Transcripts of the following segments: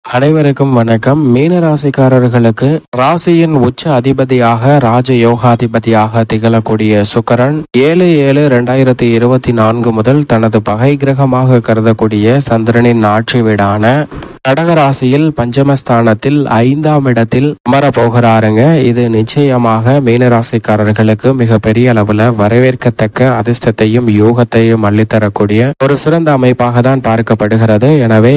அனைவருக்கும் வணக்கம். மீன ராசிக்காரர்களுக்கு ராசியின் உச்ச அதிபதியாக ராஜ யோகாதிபதியாக திகழக்கூடிய சுக்கிரன் 7/7/2024 முதல் தனது பகை கிரகமாக கருதக்கூடிய சந்திரனின் ஆட்சி வீடான கடகராசியில் பஞ்சமஸ்தானத்தில் 5ஆம் இடத்தில் அமரப்போகிறாருங்க. இது நிச்சயமாக மீனராசிக்காரர்களுக்கு மிக பெரிய அளவுல வரவேற்கத்தக்க அதிர்ஷ்டத்தையும் யோகத்தையும் அள்ளித்தரக்கூடிய ஒரு சிறந்த அமைப்பாக தான் பார்க்கப்படுகிறது. எனவே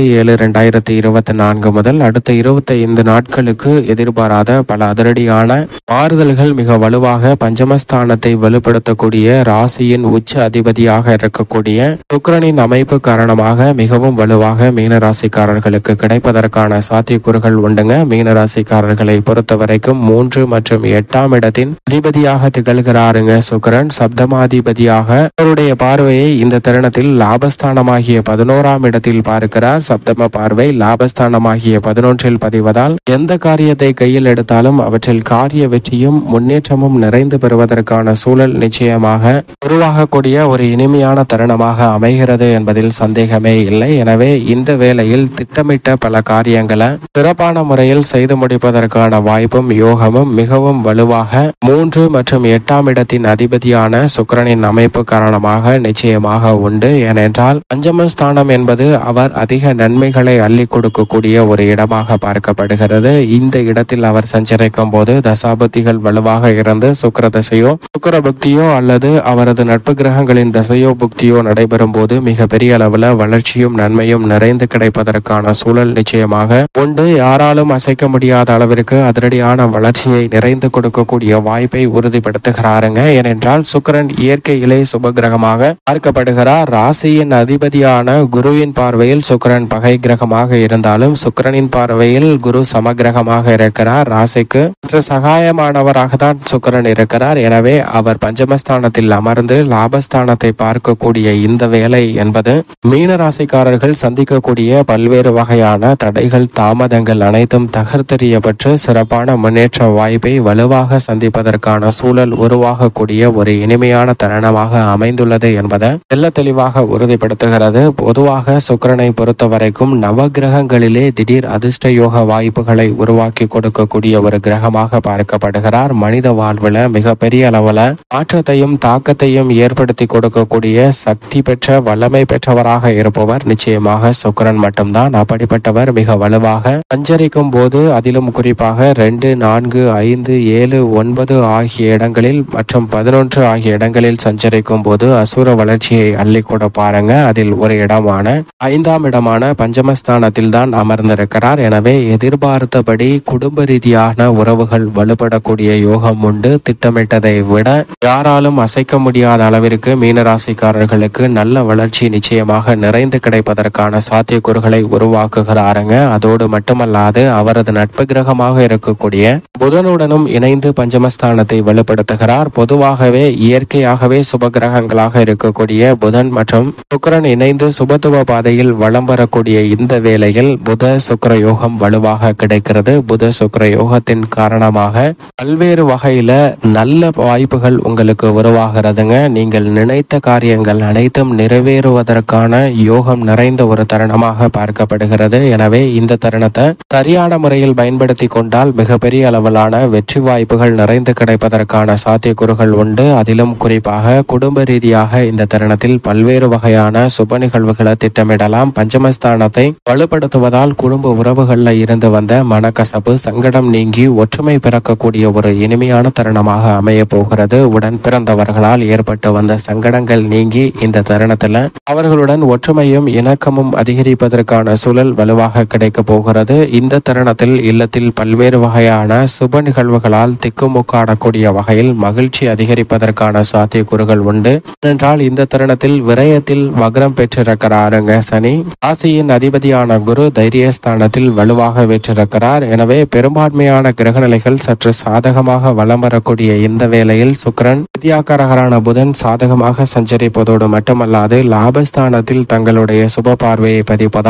7/7/2024 முதல் அடுத்த 25 நாட்களுக்கு எதிர்பாராத பல அதிரடியான மாறுதல்கள் மிக வலுவாக பஞ்சமஸ்தானத்தை வலுப்படுத்தக்கூடிய ராசியின் உச்ச அதிபதியாக இருக்கக்கூடிய சுக்கிரனின் அமைப்பு காரணமாக மிகவும் வலுவாக மீனராசிக்காரர்களுக்கு கிடைப்பதற்கான சாத்தியக்கூறுகள் உண்டுங்க. மீனராசிக்காரர்களை பொறுத்த வரைக்கும் 3 மற்றும் 8ஆம் இடத்தின் அதிபதியாக திகழ்கிறாருங்க சுக்கிரன். சப்தமாதிபதியாக அவருடைய பார்வையை இந்த தருணத்தில் லாபஸ்தானமாகிய 11ஆம் இடத்தில் பார்க்கிறார். சப்தம பார்வை லாபஸ்தானமாகிய 11இல் பதிவதால் எந்த காரியத்தை கையில் எடுத்தாலும் அவற்றில் காரிய வெற்றியும் முன்னேற்றமும் நிறைந்து பெறுவதற்கான சூழல் நிச்சயமாக உருவாகக்கூடிய ஒரு இனிமையான தருணமாக அமைகிறது என்பதில் சந்தேகமே இல்லை. எனவே இந்த வேளையில் திட்டமிட்ட பல காரியங்களை சிறப்பான முறையில் செய்து முடிப்பதற்கான வாய்ப்பும் யோகமும் மிகவும் வலுவாக 3 மற்றும் 8ஆம் இடத்தின் அதிபதியான சுக்கிரனின் அமைப்பு காரணமாக நிச்சயமாக உண்டு. ஏனென்றால் பஞ்சமஸ்தானம் என்பது அவர் அதிக நன்மைகளை அள்ளி கொடுக்கக்கூடிய ஒரு இடமாக பார்க்கப்படுகிறது. இந்த இடத்தில் அவர் சஞ்சரிக்கும் போது தசாபுத்திகள் வலுவாக இருந்து சுக்கிர தசையோ சுக்கிர புக்தியோ அல்லது அவரது நட்பு கிரகங்களின் தசையோ புக்தியோ நடைபெறும் போது மிக பெரிய அளவுல வளர்ச்சியும் நன்மையும் நிறைந்து கிடைப்பதற்கான சூழல் நிச்சயமாக உண்டு. யாராலும் அசைக்க முடியாத அளவிற்கு அதிரடியான வளர்ச்சியை நிறைந்து கொடுக்கக்கூடிய வாய்ப்பை உறுதிப்படுத்துகிறாருங்க. ஏனென்றால் சுக்கிரன் இயற்கையிலே சுப கிரகமாக பார்க்கப்படுகிறார். ராசியின் அதிபதியான குருவின் பார்வையில் சுக்கிரன் பகை கிரகமாக இருந்தாலும் சுக்கிரனின் பார்வையில் குரு சமகிரகமாக இருக்கிறார். ராசிக்கு சகாயமானவராக தான் சுக்கிரன் இருக்கிறார். எனவே அவர் பஞ்சமஸ்தானத்தில் அமர்ந்து லாபஸ்தானத்தை பார்க்கக்கூடிய இந்த வேலை என்பது மீன ராசிக்காரர்கள் சந்திக்கக்கூடிய பல்வேறு வகையான தடைகள் தாமதங்கள் அனைத்தும் தகர்த்தெறியப்பட்டு சிறப்பான முன்னேற்ற வாய்ப்பை வலுவாக சந்திப்பதற்கான சூழல் உருவாகக்கூடிய ஒரு இனிமையான தருணமாக அமைந்துள்ளது என்பதை தெல்ல தெளிவாக உறுதிப்படுத்துகிறது. பொதுவாக சுக்கிரனை பொறுத்த வரைக்கும் நவகிரகங்களிலே திடீர் அதிர்ஷ்ட யோக வாய்ப்புகளை உருவாக்கி கொடுக்கக்கூடிய ஒரு கிரகமாக பார்க்கப்படுகிறார். மனித வாழ்வுல மிகப்பெரிய அளவுல மாற்றத்தையும் தாக்கத்தையும் ஏற்படுத்தி கொடுக்கக்கூடிய சக்தி பெற்ற வல்லமை பெற்றவராக இருப்பவர் நிச்சயமாக சுக்கிரன் மட்டும்தான். அப்படிப்பட்டவர் மிக வலுவாக சஞ்சரிக்கும் போது அதிலும் குறிப்பாக 2, 4, 5, 7, 9 ஆகிய இடங்களில் மற்றும் 11 ஆகிய இடங்களில் சஞ்சரிக்கும் போது அசுர வளர்ச்சியை அள்ளி கூட பாருங்க. அதில் ஒரு இடமான 5ஆம் இடமான பஞ்சமஸ்தானத்தில் தான் அமர்ந்திருக்கிறார். எனவே எதிர்பார்த்தபடி குடும்ப ரீதியான உறவுகள் வலுப்படக்கூடிய யோகம் உண்டு. திட்டமிட்டதை விட யாராலும் அசைக்க முடியாத அளவிற்கு மீனராசிக்காரர்களுக்கு நல்ல வளர்ச்சி நிச்சயமாக நிறைந்து கிடைப்பதற்கான சாத்தியக்கூறுகளை உருவாக்குகிறாருங்க. அதோடு மட்டுமல்லாது அவரது நட்பு கிரகமாக இருக்கக்கூடிய புதனுடனும் இணைந்து பஞ்சமஸ்தானத்தை வலுப்படுத்துகிறார். பொதுவாகவே இயற்கையாகவே சுப கிரகங்களாக இருக்கக்கூடிய புதன் மற்றும் சுக்கிரன் இணைந்து சுபத்துவ பாதையில் வலம் வரக்கூடிய இந்த வேளையில் புத சுக்கிர யோகம் வலுவாக கிடைக்கிறது. புத சுக்கிர யோகத்தின் காரணமாக பல்வேறு வகையில நல்ல வாய்ப்புகள் உங்களுக்கு உருவாகிறதுங்க. நீங்கள் நினைத்த காரியங்கள் அனைத்தும் நிறைவேறுவதற்கான யோகம் நிறைந்த ஒரு தருணமாக பார்க்கப்படுகிறது. எனவே இந்த தருணத்தை சரியான முறையில் பயன்படுத்தி கொண்டால் மிகப்பெரிய அளவிலான வெற்றி வாய்ப்புகள் நிறைந்து கிடைப்பதற்கான சாத்தியக்கூறுகள் உண்டு. அதிலும் குறிப்பாக குடும்ப ரீதியாக இந்த தருணத்தில் பல்வேறு வகையான சுப நிகழ்வுகளை திட்டமிடலாம். பஞ்சமஸ்தானத்தை வலுப்படுத்துவதால் குடும்ப உறவுகள்ல இருந்து வந்த மனக்கசப்பு சங்கடம் நீங்கி ஒற்றுமை பிறக்கக்கூடிய ஒரு இனிமையான தருணமாக அமைய போகிறது. உடன் பிறந்தவர்களால் ஏற்பட்டு வந்த சங்கடங்கள் நீங்கி இந்த தருணத்துல அவர்களுடன் ஒற்றுமையும் இணக்கமும் அதிகரிப்பதற்கான சூழல் வலுவாக கிடைக்க போகிறது. இந்த தருணத்தில் இல்லத்தில் பல்வேறு வகையான சுப நிகழ்வுகளால் திக்குமுக்காடக்கூடிய வகையில் மகிழ்ச்சி அதிகரிப்பதற்கான சாத்தியக்கூறுகள் உண்டு. என்றால் இந்த தருணத்தில் விரயத்தில் வக்ரம் பெற்றிருக்கிறாருங்க சனி. ராசியின் அதிபதியான குரு தைரியஸ்தானத்தில் வலுவாக வெற்றிருக்கிறார். எனவே பெரும்பான்மையான கிரகநிலைகள் சற்று சாதகமாக வலம் வரக்கூடிய இந்த வேளையில் சுக்கிரன் வித்யாகாரகரான புதன் சாதகமாக சஞ்சரிப்பதோடு மட்டுமல்லாது லாபஸ்தானத்தில் தங்களுடைய சுப பார்வையை பதிப்பதால்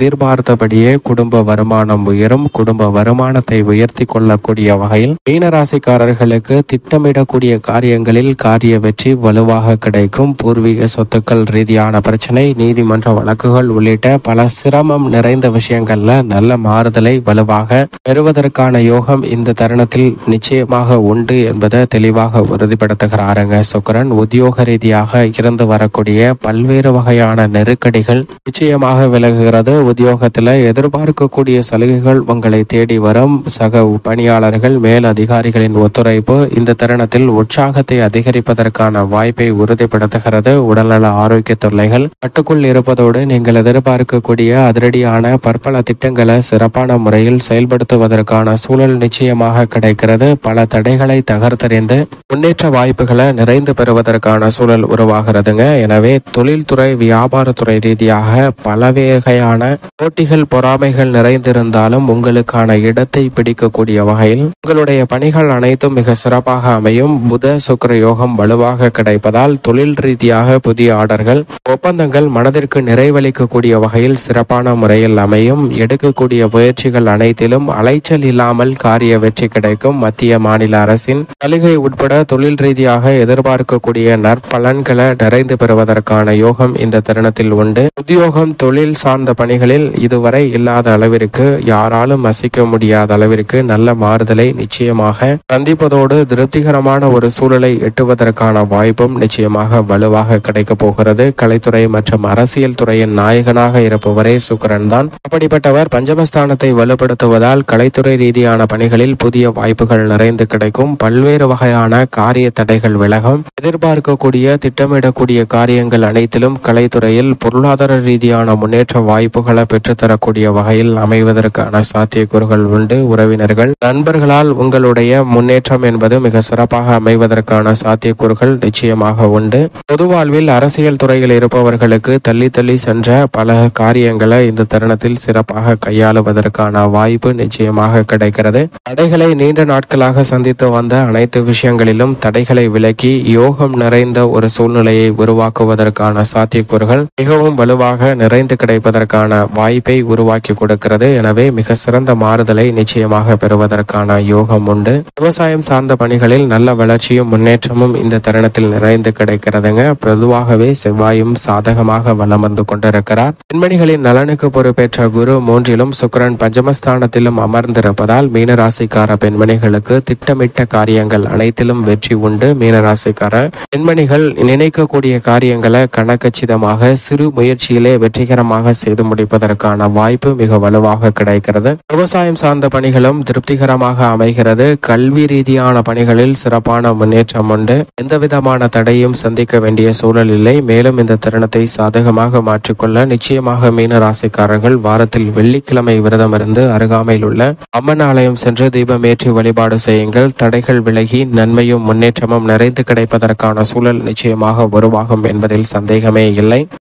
எதிர்பார்த்தபடியே குடும்ப வருமானம் உயரும். குடும்ப வருமானத்தை உயர்த்தி கொள்ளக்கூடிய வகையில் மீனராசிக்காரர்களுக்கு திட்டமிடக்கூடிய காரியங்களில் காரிய வெற்றி வலுவாக கிடைக்கும். பூர்வீக சொத்துக்கள் ரீதியான பிரச்சனை, நீதிமன்ற வழக்குகள் உள்ளிட்ட பல சிரமம் நிறைந்த விஷயங்கள்ல நல்ல மாறுதலை வலுவாக பெறுவதற்கான யோகம் இந்த தருணத்தில் நிச்சயமாக உண்டு என்பதை தெளிவாக உறுதிப்படுத்துகிறாருங்க சுக்கிரன். உத்தியோக ரீதியாக இருந்து வரக்கூடிய பல்வேறு வகையான நெருக்கடிகள் நிச்சயமாக விலகுகிறது. உத்தியோகத்தில் எதிர்பார்க்கக்கூடிய சலுகைகள் உங்களை தேடி வரும். சக பணியாளர்கள், மேல் அதிகாரிகளின் ஒத்துழைப்பு இந்த தருணத்தில் உற்சாகத்தை அதிகரிப்பதற்கான வாய்ப்பை உறுதிப்படுத்துகிறது. உடல்நல ஆரோக்கிய தொல்லைகள் கட்டுக்குள் இருப்பதோடு நீங்கள் எதிர்பார்க்கக்கூடிய அதிரடியான பற்பல திட்டங்களை சிறப்பான முறையில் செயல்படுத்துவதற்கான சூழல் நிச்சயமாக கிடைக்கிறது. பல தடைகளை தகர்த்தறிந்து முன்னேற்ற வாய்ப்புகளை நிறைந்து பெறுவதற்கான சூழல் உருவாகிறதுங்க. எனவே தொழில்துறை, வியாபாரத்துறை ரீதியாக பல வகையான போட்டிகள், பொறாமைகள் நிறைந்திருந்தாலும் உங்களுக்கான இடத்தை பிடிக்கக்கூடிய வகையில் உங்களுடைய பணிகள் அனைத்தும் மிக சிறப்பாக அமையும். புத சுக்கிர யோகம் வலுவாக கிடைப்பதால் தொழில் ரீதியாக புதிய ஆர்டர்கள், ஒப்பந்தங்கள் மனதிற்கு நிறைவளிக்கக்கூடிய வகையில் சிறப்பான முறையில் அமையும். எடுக்கக்கூடிய முயற்சிகள் அனைத்திலும் அலைச்சல் இல்லாமல் காரிய வெற்றி கிடைக்கும். மத்திய மாநில அரசின் சலுகை உட்பட தொழில் ரீதியாக எதிர்பார்க்கக்கூடிய நற்பலன்களை நிறைந்து பெறுவதற்கான யோகம் இந்த தருணத்தில் உண்டு. உத்தியோகம், தொழில் சார்ந்த பணிகளில் இதுவரை இல்லாத அளவிற்கு, யாராலும் அசைக்க முடியாத அளவிற்கு நல்ல மாறுதலை நிச்சயமாக சந்திப்பதோடு திருப்திகரமான ஒரு சூழலை எட்டுவதற்கான வாய்ப்பும் நிச்சயமாக வலுவாக கிடைக்க போகிறது. கலைத்துறை மற்றும் அரசியல் துறையின் நாயகனாக இருப்பவரே சுக்கிரன் தான். அப்படிப்பட்டவர் பஞ்சமஸ்தானத்தை வலுப்படுத்துவதால் கலைத்துறை ரீதியான பணிகளில் புதிய வாய்ப்புகள் நிறைந்து கிடைக்கும். பல்வேறு வகையான காரிய தடைகள் விலகும். எதிர்பார்க்கக்கூடிய, திட்டமிடக்கூடிய காரியங்கள் அனைத்திலும் கலைத்துறையில் பொருளாதார ரீதியான முன்னேற்ற வாய்ப்புகளை பெற்றுத்தரக்கூடிய வகையில் அமைவதற்கான சாத்தியக்கூறுகள் உண்டு. உறவினர்கள், நண்பர்களால் உங்களுடைய முன்னேற்றம் என்பது மிக சிறப்பாக அமைவதற்கான சாத்தியக்கூறுகள் நிச்சயமாக உண்டு. பொது வாழ்வில் அரசியல் துறையில் இருப்பவர்களுக்கு தள்ளி தள்ளி சென்ற பல காரியங்களை இந்த தருணத்தில் சிறப்பாக கையாளுவதற்கான வாய்ப்பு நிச்சயமாக கிடைக்கிறது. தடைகளை நீண்ட நாட்களாக சந்தித்து வந்த அனைத்து விஷயங்களிலும் தடைகளை விலக்கி யோகம் நிறைந்த ஒரு சூழ்நிலையை உருவாக்குவதற்கான சாத்தியக்கூறுகள் மிகவும் வலுவாக நிறைந்து கிடைப்பதற்கான வாய்ப்பை உருவாக்கி கொடுக்கிறது. எனவே மிக சிறந்த மாறுதலை நிச்சயமாக பெறுவதற்கான யோகம் உண்டு. விவசாயம் சார்ந்த பணிகளில் நல்ல வளர்ச்சியும் முன்னேற்றமும் இந்த தருணத்தில் நிறைந்து கிடைக்கிறதுங்க. பொதுவாகவே செவ்வாயும் சாதகமாக வலம் வந்து கொண்டிருக்கிறார். பெண்மணிகளின் நலனுக்கு பொறுப்பேற்ற குரு 3லும் சுக்கிரன் பஞ்சமஸ்தானத்திலும் அமர்ந்திருப்பதால் மீனராசிக்கார பெண்மணிகளுக்கு திட்டமிட்ட காரியங்கள் அனைத்திலும் வெற்றி உண்டு. மீனராசிக்கார பெண்மணிகள் நினைக்கக்கூடிய காரியங்களை கணக்கச்சிதமாக சிறு முயற்சியிலே வெற்றிகரமாக செய்து முடிப்பதற்கான வாய்ப்பு மிக வலுவாக கிடைக்கிறது. விவசாயம் சார்ந்த பணிகளும் திருப்திகரமாக அமைகிறது. கல்வி ரீதியான பணிகளில் சிறப்பான முன்னேற்றம் உண்டு. எந்தவிதமான தடையும் சந்திக்க வேண்டிய சூழல் இல்லை. மேலும் இந்த தருணத்தை சாதகமாக மாற்றிக்கொள்ள நிச்சயமாக மீனராசிக்காரர்கள் வாரத்தில் வெள்ளிக்கிழமை விரதம் இருந்து அருகாமையில் உள்ள அம்மன் ஆலயம் சென்று தீபமேற்றி வழிபாடு செய்யுங்கள். தடைகள் விலகி நன்மையும் முன்னேற்றமும் நிறைந்து கிடைப்பதற்கான சூழல் நிச்சயமாக உருவாகும் என்பதில் சந்தேகமே இல்லை.